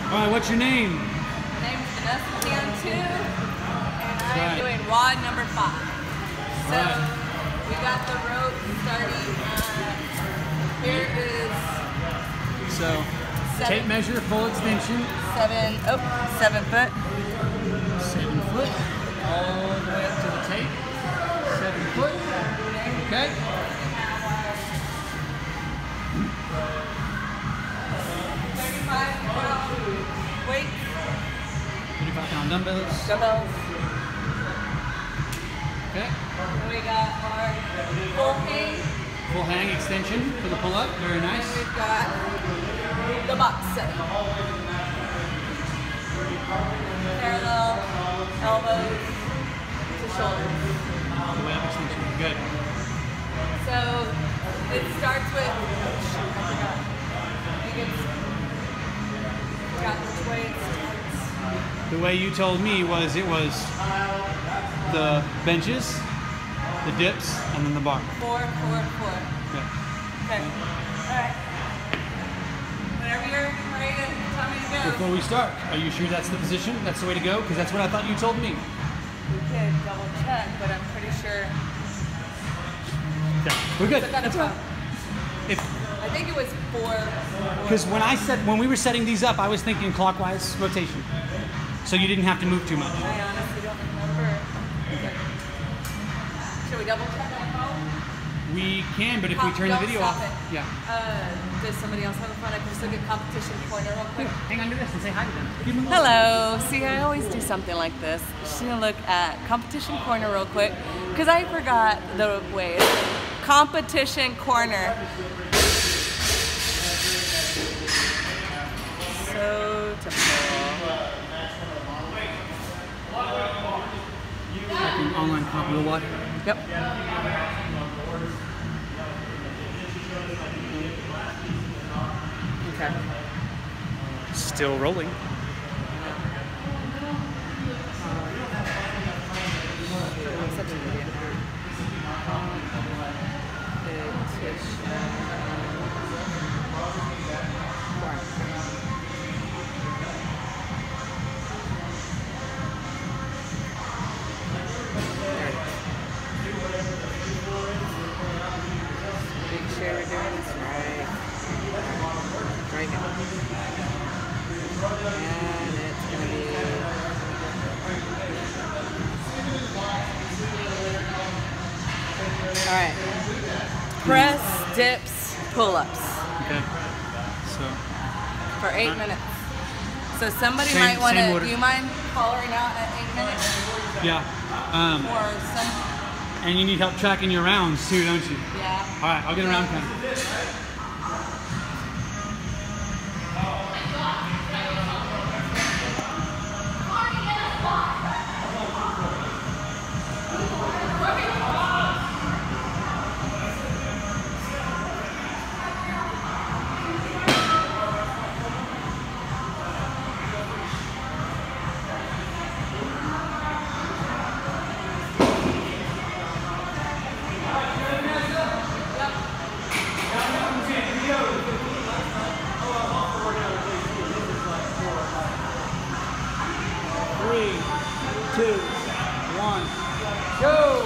All right, what's your name? My name's Vanessa Cantu, and I am Right. doing WOD number 5. So Right. we got the rope starting. Here is So, tape measure, full extension. 7 foot. 7 foot. All the way up to the tape. 7 foot. Okay. 35 weight, 35-pound dumbbells. dumbbells. Okay. And we got our full hang. Full hang extension for the pull-up. Very nice. And we've got the box set. Parallel elbows to shoulders. All the way up extension. Good. So it starts with, I forgot. Which way it starts. The way you told me was it was the benches, the dips, and then the bar. 4, 4, 4. Okay. Okay. Alright. Whenever you're ready to tell me to go. Before we start, are you sure that's the position? That's the way to go? Because that's what I thought you told me. We could double check, but I'm pretty sure. Okay. We're good. Look on the That's fine. phone. If I think it was 4. Because when we were setting these up, I was thinking clockwise rotation, so you didn't have to move too much. I honestly don't remember. Should we double check on the phone? We can, but if we turn the Don't video stop off, it. yeah. Does somebody else have a phone? I can still get competition corner real quick. Hang on to this and say hi to them. Give them a little- Hello. See, I always do something like this. Just gonna look at competition corner real quick because I forgot the ways. Competition corner. So typical. Type in online comp real what? Yep. Okay. Still rolling. Make sure we're doing this right. Right now. And it's going to be... Alright. Press, dips, pull-ups Okay. So, for 8 minutes. So somebody Same- might want same to... order. Do you mind hollering out at 8 minutes? yeah. Or some... And you need help tracking your rounds too, don't you? Yeah. All right, I'll get a round counter. Three, two, one, go!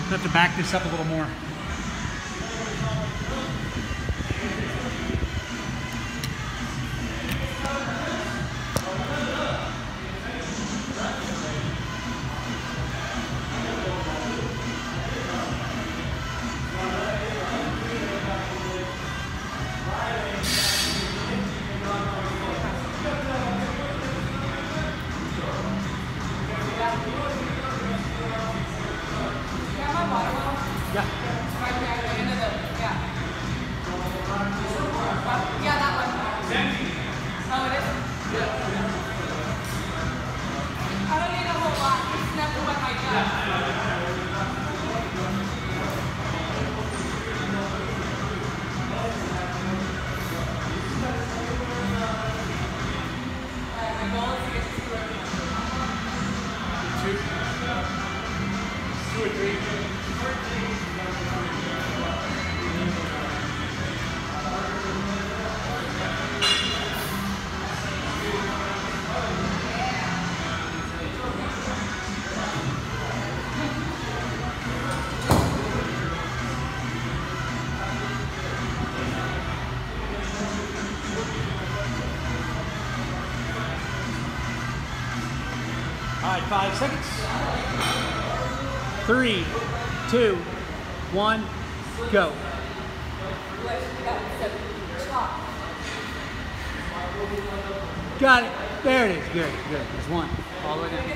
have to back this up a little more. Yeah. Yeah, that one. Oh, it is? I don't need a whole lot. It's enough to wet my gun. My goal is to get to 2 or 3. All right, 5 seconds. 3, 2, 1, go. Got it. There it is. Good, good. There's one. All the way down.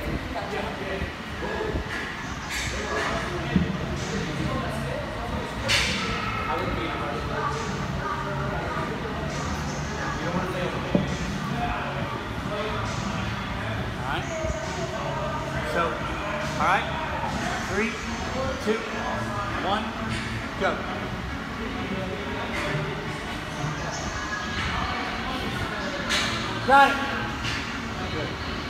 All right. So, all right. 3, 2, 1, go. Got it. Good.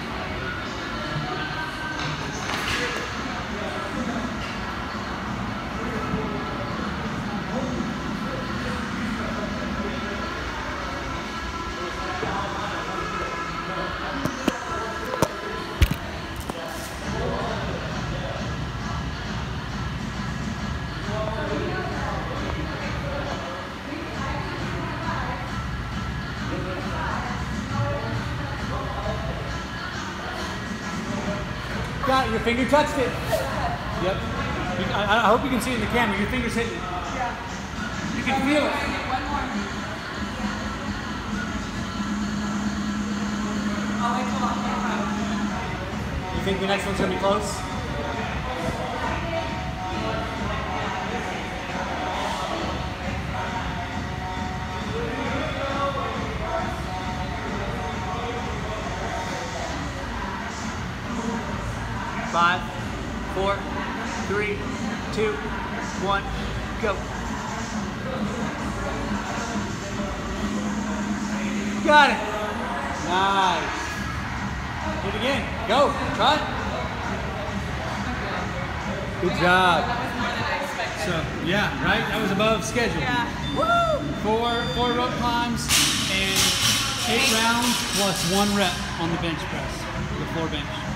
Got it. Your finger touched it. Yep. I hope you can see it in the camera. Your finger's hitting it. Yeah. You can feel it. One more. I'll wait till I'm You think the next one's going to be close? Five, 4, 3, 2, 1, go. Got it. Nice. Hit it again. Go. Try it. Good job. That was more than I expected. So, yeah, right? That was above schedule. Yeah. Woo! 4 rope climbs and 8 rounds plus 1 rep on the bench press, the floor bench.